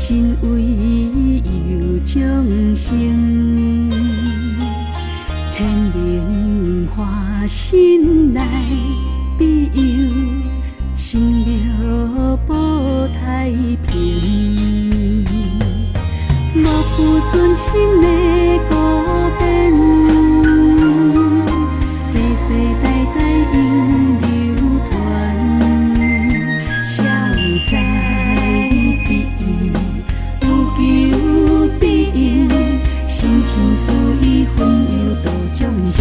心为有众生，显灵花心内庇佑，生妙保太平。无负尊亲的孤变，世世代代永流传，谁有知必有，有求必应，心情注意分忧度众生。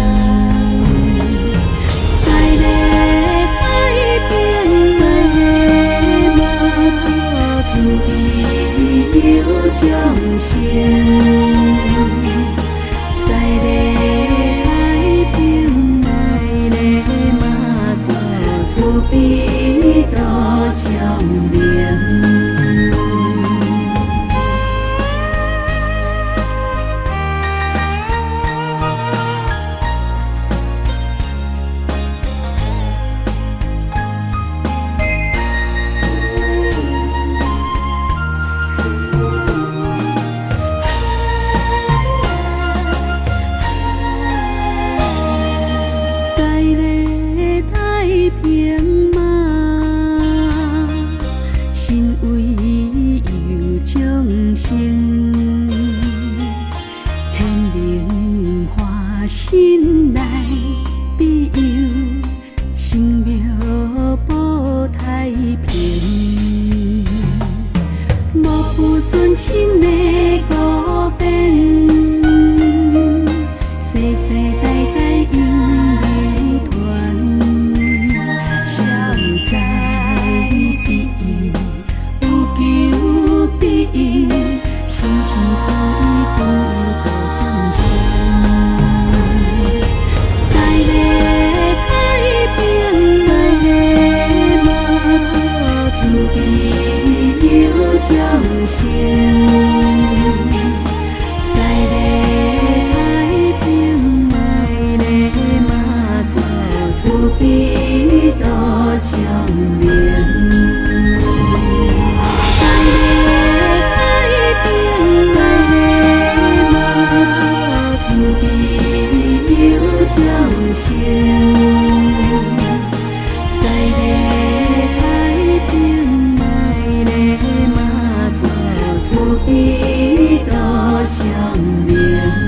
在咧太平，在咧马祖慈悲有众生，在咧太平，在咧马祖慈悲度众明。心内庇佑，生妙保太平。无负尊亲的孤变，世世代代永流传。谁有知必有，有求必应，心情注意分忧度众生。慈悲有众生，在咧太平，在咧马祖慈悲度众明。在咧太平，在咧马祖慈悲有众生，在咧太平，在咧马祖慈悲度众明。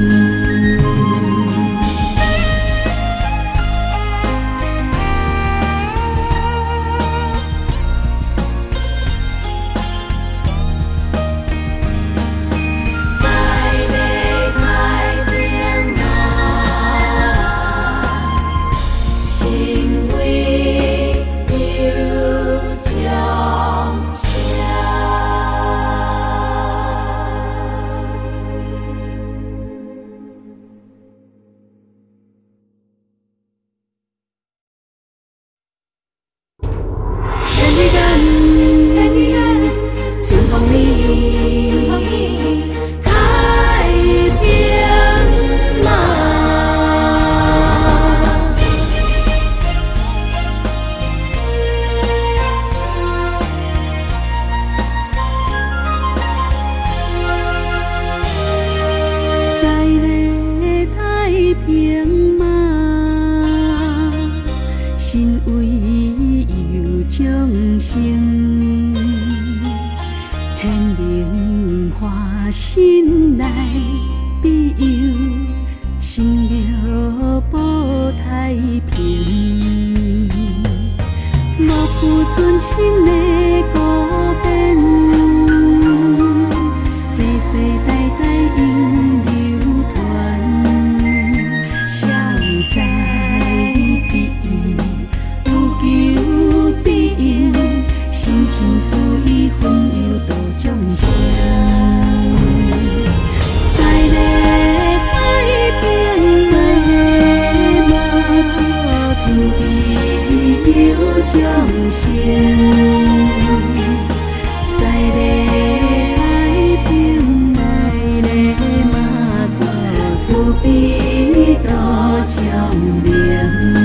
心为有众生，显灵花心内庇佑，生妙保太平。无负尊亲的孤变，世世代代永流传。谁有知必有，有求必应，心情注意分忧度众生。在咧太平，在咧马祖慈悲有众生，在咧太平，在咧马祖慈悲度众明。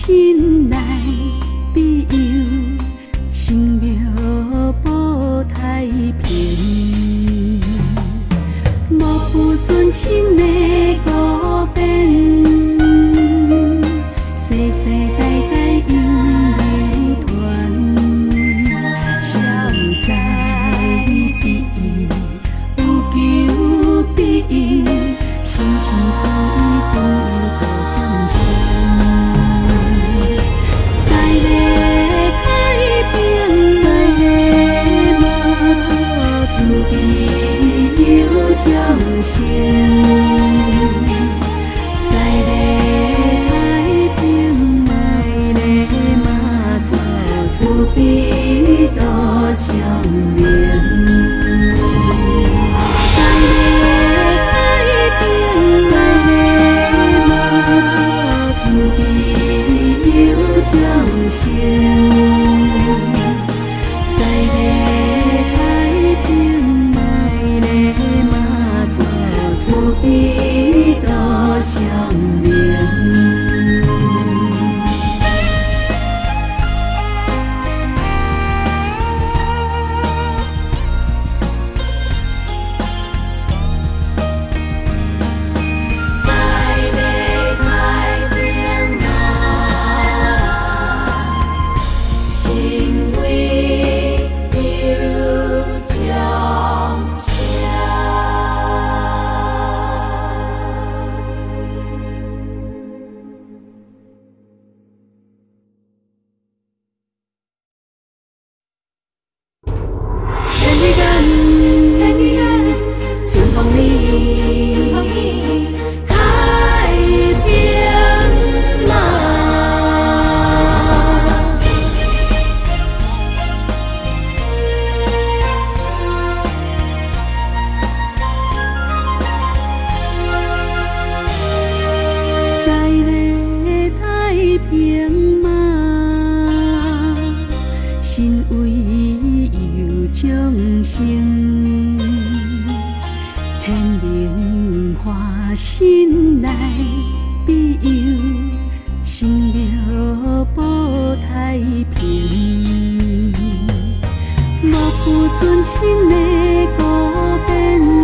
心内庇佑，生庙保太平。无负尊亲的孤边，世世代代因缘传，消灾必应，有求必应，心情注意朋友多掌声。在咧太平，在咧马祖慈悲有掌声。在咧太平，在咧马祖慈悲多掌名。在咧太平，在咧马祖慈悲有掌声。在咧太平，在咧马祖慈悲多掌名。心内庇佑，生庙保太平。无负尊亲的孤边，